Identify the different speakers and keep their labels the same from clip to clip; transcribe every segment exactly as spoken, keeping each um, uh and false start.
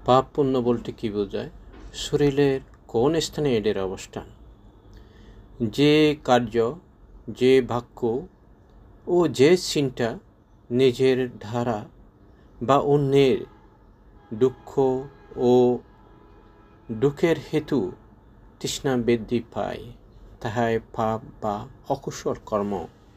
Speaker 1: পাপ পুণ্য বলতে কী বোঝায়? শরীরের কোন স্থানে এদের অবস্থান, যে কার্য, যে বাক্য ও যে চিন্তা নিজের ধারা বা অন্যের দুঃখ ও দুঃখের হেতু তৃষ্ণা বৃদ্ধি পায়, তাহাই পাপ বা অকুশল কর্ম।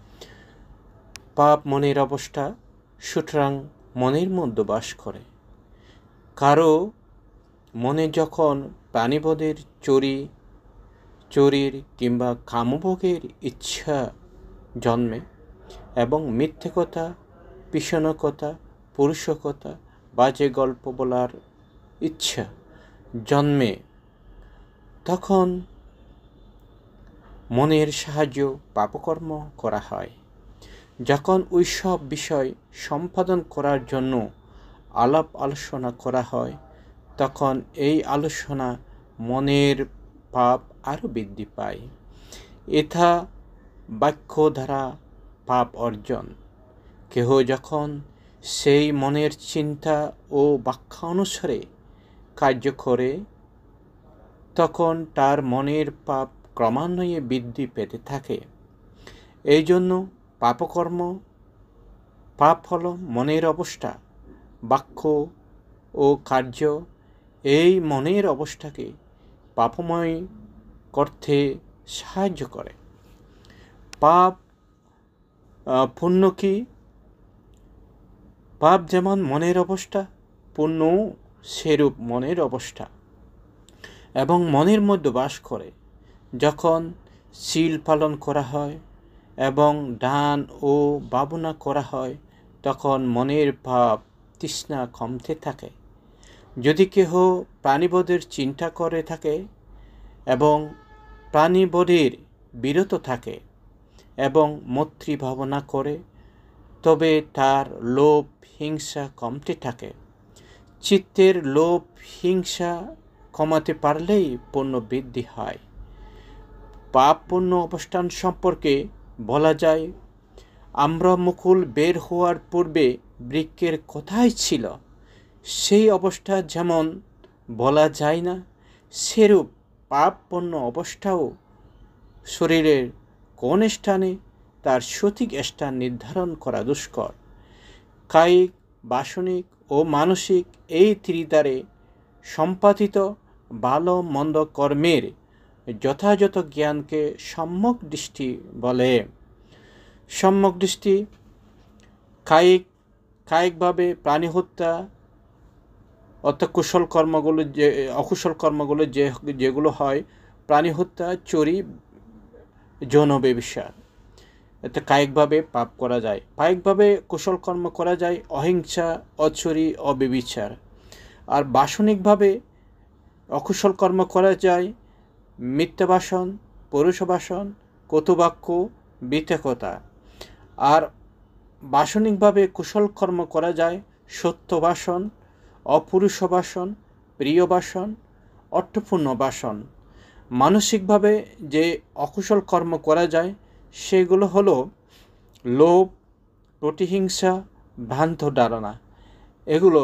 Speaker 1: পাপ মনের অবস্থা, সুতরাং মনের মধ্যে বাস করে। কারো মনে যখন প্রাণীবোধের চুরি চুরির কিংবা কামভোগের ইচ্ছা জন্মে এবং মিথ্যে কথা, বিষণকতা, পুরুষকতা, বাজে গল্প বলার ইচ্ছা জন্মে, তখন মনের সাহায্য পাপকর্ম করা হয়। যখন ওইসব বিষয় সম্পাদন করার জন্য আলাপ আলোচনা করা হয়, তখন এই আলোচনা মনের পাপ আরও বৃদ্ধি পায়। এথা বাক্য দ্বারা পাপ অর্জন। কেহ যখন সেই মনের চিন্তা ও বাক্যানুসারে কার্য করে, তখন তার মনের পাপ ক্রমান্বয়ে বৃদ্ধি পেতে থাকে। এই জন্য পাপকর্ম, পাপ হল মনের অবস্থা, বাক্য ও কার্য এই মনের অবস্থাকে পাপময় করতে সাহায্য করে। পাপ পুণ্য কি? পাপ যেমন মনের অবস্থা, পুণ্য সেরূপ মনের অবস্থা এবং মনের মধ্যে বাস করে। যখন শীল পালন করা হয় এবং দান ও ভাবনা করা হয়, তখন মনের পাপ তৃষ্ণা কমতে থাকে। যদি কেহ প্রাণীবোধের চিন্তা করে থাকে এবং প্রাণীবোধের বিরত থাকে এবং মৈত্রী ভাবনা করে, তবে তার লোভ হিংসা কমতে থাকে। চিত্তের লোভ হিংসা কমাতে পারলেই পুণ্য বৃদ্ধি হয়। পাপ পুণ্য অবস্থান সম্পর্কে বলা যায়, আমরা মুকুল বের হওয়ার পূর্বে বৃক্ষের কোথায় ছিল, সেই অবস্থা যেমন বলা যায় না, সেরূপ পাপ পুণ্য অবস্থাও শরীরের কোন স্থানে তার সঠিক স্থান নির্ধারণ করা দুষ্কর। কায়িক, বাসনিক ও মানসিক এই ত্রিদ্বারে সম্পাদিত ভালো মন্দ কর্মের যথাযথ জ্ঞানকে সম্যক দৃষ্টি বলে। সম্যক দৃষ্টি কায়িক কায়িকভাবে প্রাণী হত্যা, অর্থাৎ কুশল কর্মগুলো, যে অকুশল কর্মগুলো যে যেগুলো হয়, প্রাণী হত্যা, চুরি, যৌন ব্যভিচার, এতে কায়িকভাবে পাপ করা যায়। কায়িকভাবে কুশল কর্ম করা যায় অহিংসা, অচুরি, অব্যভিচার। আর বাসনিকভাবে অকুশল কর্ম করা যায় মিথ্যাবাসন, পৌরুষবাসন, কটুবাক্য, বৃথকতা। আর বাসনিকভাবে কুশল কর্ম করা যায় সত্যবাসন, অপুরুষবাসন, প্রিয়বাসন, অর্থপূর্ণ বাসন। মানসিকভাবে যে অকুশল কর্ম করা যায় সেগুলো হলো লোভ, প্রতিহিংসা, ভ্রান্ত ধারণা। এগুলো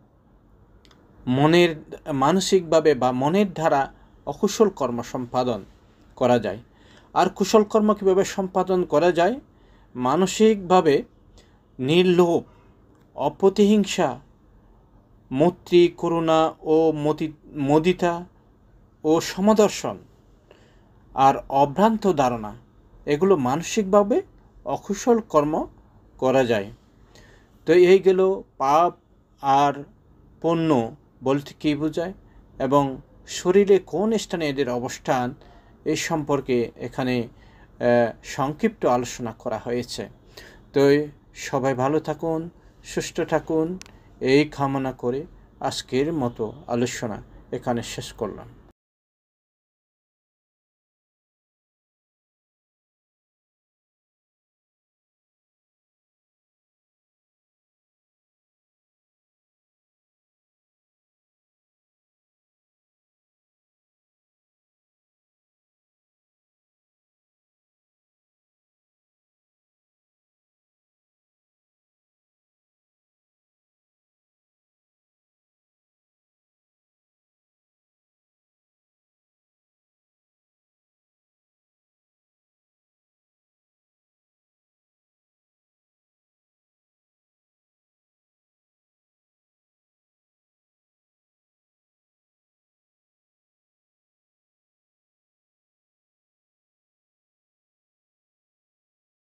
Speaker 1: মনের মানসিকভাবে বা মনের দ্বারা অকুশল কর্ম সম্পাদন করা যায়। আর কুশল কর্ম কীভাবে সম্পাদন করা যায়? মানসিকভাবে নির্লোভ, অপ্রতিহিংসা, মৈত্রী, করুণা ও মুদিতা ও সমদর্শন আর অভ্রান্ত ধারণা, এগুলো মানসিকভাবে অকুশল কর্ম করা যায়। তো এই গেল পাপ আর পুণ্য বলতে কী বোঝায় এবং শরীরে কোন স্থানে এদের অবস্থান, এই সম্পর্কে এখানে সংক্ষিপ্ত আলোচনা করা হয়েছে। তো সবাই ভালো থাকুন, সুস্থ থাকুন, এই কামনা করে আজকের মতো আলোচনা এখানে শেষ করলাম।